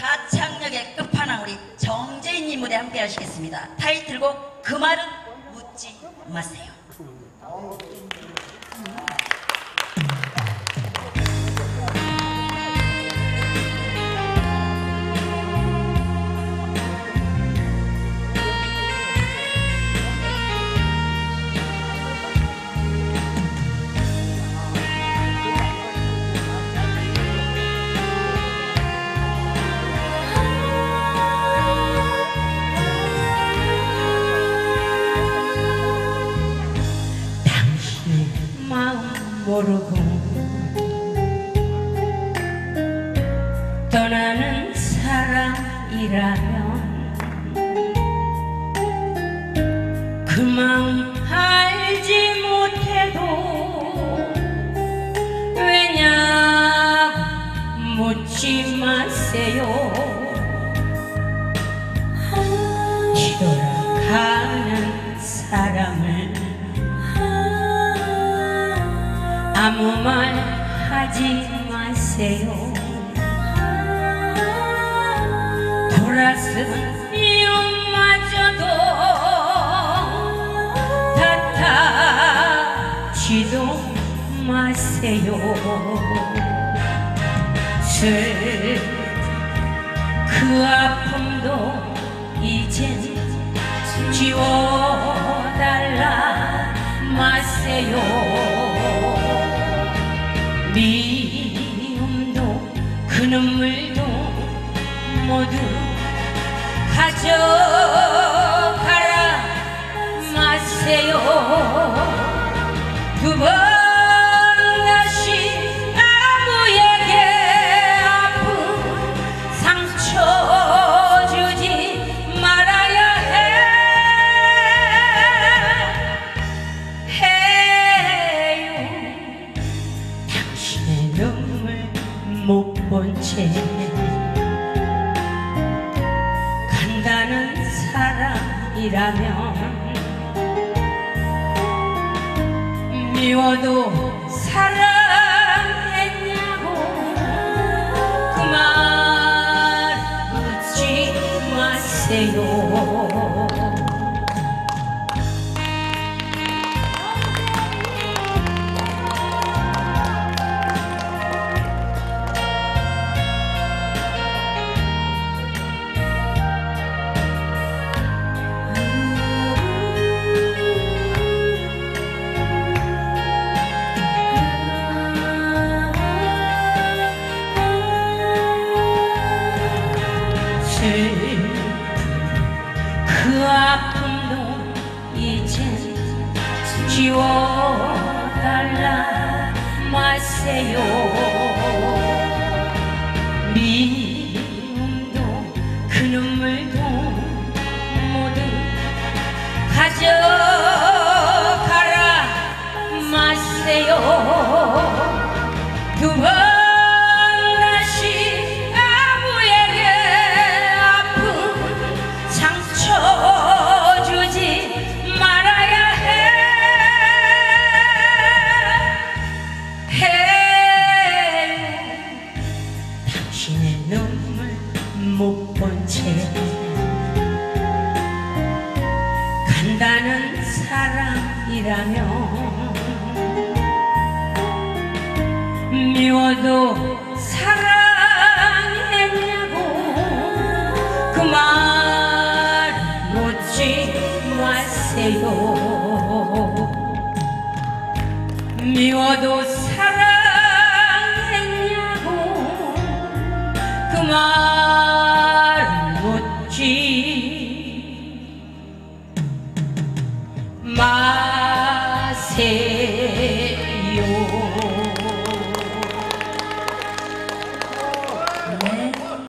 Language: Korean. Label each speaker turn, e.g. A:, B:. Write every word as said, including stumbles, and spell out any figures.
A: 가창력의 끝판왕 우리 정재인님 무대 함께 하시겠습니다. 타이틀곡 그 말은 묻지 마세요.
B: 모르고 떠나는 사람이라면 그 마음 알지 못해도 왜냐고 묻지 마세요. 뒤돌아가는 사람을 아무 말 하지 마세요. 돌아서면마저도 탓하지도 마세요. 슬 그 아픔도 이젠 지워달라 마세요. 미움도 그 눈물도 모두 가져가라 마세요. 두 번 다시 아무에게 아픈 상처 주지 말아야 해. 해요. 당신의 눈물 못 본 채 간다는 사람이라면 미워도 사랑했냐고 그 말 묻지 마세요. 그 아픔도 이제 지워달라 마세요. 미움도 그 눈물도 모두 가져가라 마세요. 두 번 못 본 채 간다는 사람이라면 미워도 사랑했냐고 그 말 묻지 마세요. 미워도 사랑했냐고 그 말